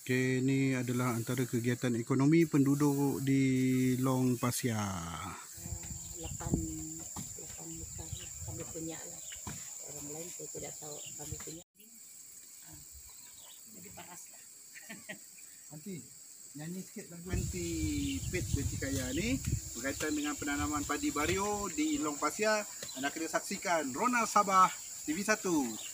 Okey, ini adalah antara kegiatan ekonomi penduduk di Long Pasir. 8 hektar lah kami punya lah. Orang lain saya tidak tahu, kami punya. Jadi paras lah. Nanti nyanyi sikit lagu anti pit Benti Kaya ni berkaitan dengan penanaman padi bario di Long Pasir. Anda kena saksikan Ronald Sabah TV1.